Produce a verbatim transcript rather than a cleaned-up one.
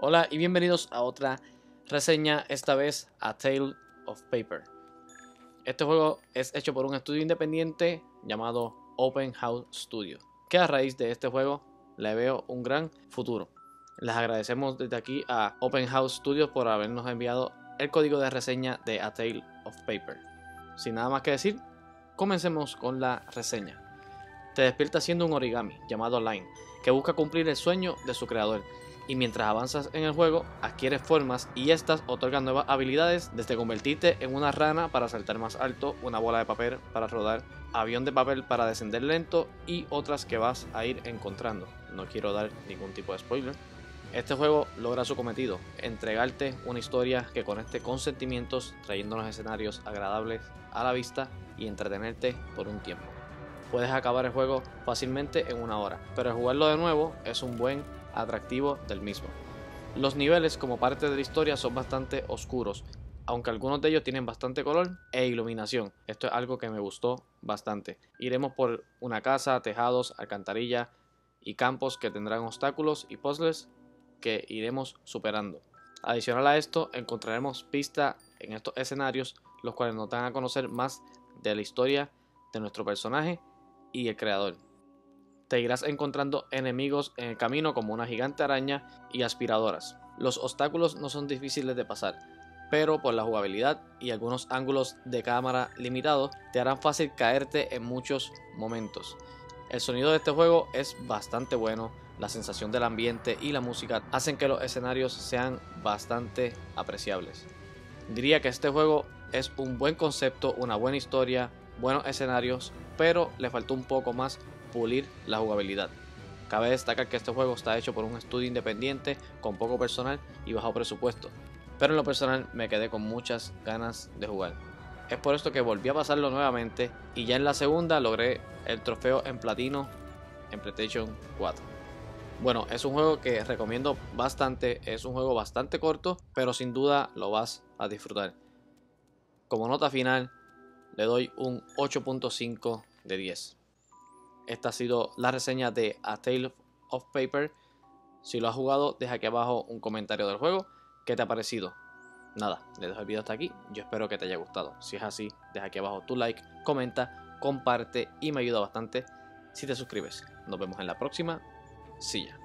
Hola y bienvenidos a otra reseña, esta vez a Tale of Paper. Este juego es hecho por un estudio independiente llamado Open House Studio, que a raíz de este juego le veo un gran futuro. Les agradecemos desde aquí a Open House Studios por habernos enviado el código de reseña de A Tale of Paper. Sin nada más que decir, comencemos con la reseña. Te despierta haciendo un origami llamado Line, que busca cumplir el sueño de su creador, y mientras avanzas en el juego adquieres formas y estas otorgan nuevas habilidades, desde convertirte en una rana para saltar más alto, una bola de papel para rodar, avión de papel para descender lento y otras que vas a ir encontrando. No quiero dar ningún tipo de spoiler. Este juego logra su cometido, entregarte una historia que conecte con sentimientos, trayéndonos escenarios agradables a la vista y entretenerte por un tiempo. Puedes acabar el juego fácilmente en una hora, pero al jugarlo de nuevo es un buen atractivo del mismo. Los niveles como parte de la historia son bastante oscuros, aunque algunos de ellos tienen bastante color e iluminación. Esto es algo que me gustó bastante. Iremos por una casa, tejados, alcantarillas y campos que tendrán obstáculos y puzzles que iremos superando. Adicional a esto, encontraremos pistas en estos escenarios, los cuales nos dan a conocer más de la historia de nuestro personaje y el creador. Te irás encontrando enemigos en el camino como una gigante araña y aspiradoras. Los obstáculos no son difíciles de pasar, pero por la jugabilidad y algunos ángulos de cámara limitados te harán fácil caerte en muchos momentos. El sonido de este juego es bastante bueno, la sensación del ambiente y la música hacen que los escenarios sean bastante apreciables. Diría que este juego es un buen concepto, una buena historia, buenos escenarios, pero le faltó un poco más pulir la jugabilidad. Cabe destacar que este juego está hecho por un estudio independiente con poco personal y bajo presupuesto, pero en lo personal me quedé con muchas ganas de jugar. Es por esto que volví a pasarlo nuevamente y ya en la segunda logré el trofeo en platino en PlayStation cuatro. Bueno, es un juego que recomiendo bastante, es un juego bastante corto, pero sin duda lo vas a disfrutar. Como nota final, le doy un ocho punto cinco de diez. Esta ha sido la reseña de A Tale of Paper. Si lo has jugado, deja aquí abajo un comentario del juego. ¿Qué te ha parecido? Nada, le dejo el video hasta aquí. Yo espero que te haya gustado. Si es así, deja aquí abajo tu like, comenta, comparte y me ayuda bastante si te suscribes. Nos vemos en la próxima. See ya.